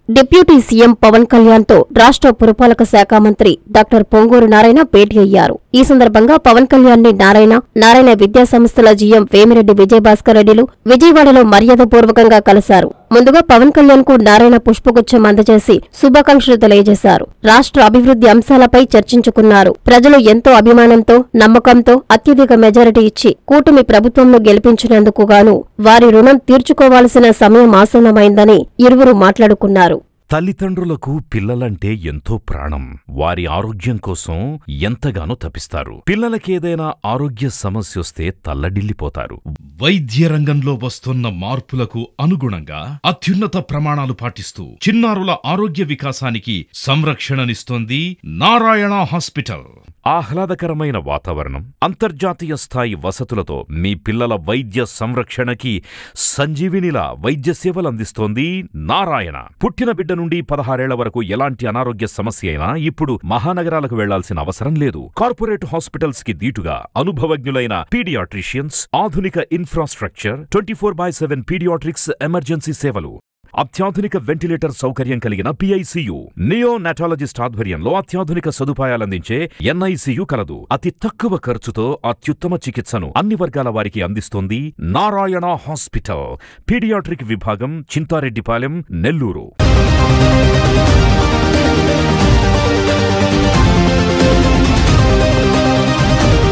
Deputy CM Pawan Kalyan తో రాష్ట్ర పురపాలక శాఖ మంత్రి డాక్టర్ పొంగూరు నారాయణ భేటీ అయ్యారు. ఈ సందర్భంగా పవన్ కళ్యాణ్ ని నారాయణ విద్యా సంస్థల జీఎం వేమిరెడ్డి విజయభాస్కర్ రెడ్డిలు విజయవాడలో మర్యాదపూర్వకంగా కలిశారు. ముందుగా పవన్ కళ్యాణ్ కు నారాయణ పుష్పగుచ్చం అందజేసి శుభాకాంక్షలు తెలియజేశారు. రాష్ట్ర అభివృద్ధి అంశాలపై చర్చించుకున్నారు. ప్రజలు ఎంతో అభిమానంతో, నమ్మకంతో అత్యధిక మెజారిటీ ఇచ్చి కూటమి ప్రభుత్వంను గెలిపించినందుకు గాను వారి రుణం తీర్చుకోవాల్సిన సమయం ఆసన్నమైందని ఇరువురు మాట్లాడుకున్నారు. తల్లిదండ్రులకు పిల్లలంటే ఎంతో ప్రాణం. వారి ఆరోగ్యం కోసం ఎంతగానో తపిస్తారు. పిల్లలకేదైనా ఆరోగ్య సమస్యొస్తే తల్లడిల్లిపోతారు. వైద్య రంగంలో వస్తున్న మార్పులకు అనుగుణంగా అత్యున్నత ప్రమాణాలు పాటిస్తూ చిన్నారుల ఆరోగ్య వికాసానికి సంరక్షణనిస్తోంది నారాయణ హాస్పిటల్. ఆహ్లాదకరమైన వాతావరణం, అంతర్జాతీయ స్థాయి వసతులతో మీ పిల్లల వైద్య సంరక్షణకి సంజీవినిలా వైద్య సేవలందిస్తోంది నారాయణ. పుట్టిన బిడ్డ నుండి 16 ఏళ్ల వరకు ఎలాంటి అనారోగ్య సమస్య అయినా ఇప్పుడు మహానగరాలకు వెళ్లాల్సిన అవసరం లేదు. కార్పొరేట్ హాస్పిటల్స్ కి దీటుగా అనుభవజ్ఞులైన పీడియాట్రిషియన్స్, ఆధునిక ఇన్ఫ్రాస్ట్రక్చర్, 24/7 పీడియాట్రిక్స్ ఎమర్జెన్సీ సేవలు, అత్యాధునిక వెంటిలేటర్ సౌకర్యం కలిగిన పిఐసియు, నియోనాటాలజిస్ట్ ఆధ్వర్యంలో అత్యాధునిక సదుపాయాలందించే ఎన్ఐసియు కలదు. అతి తక్కువ ఖర్చుతో అత్యుత్తమ చికిత్సను అన్ని వర్గాల వారికి అందిస్తోంది నారాయణ హాస్పిటల్. పీడియాట్రిక్ విభాగం, చింతారెడ్డిపాలెం, నెల్లూరు.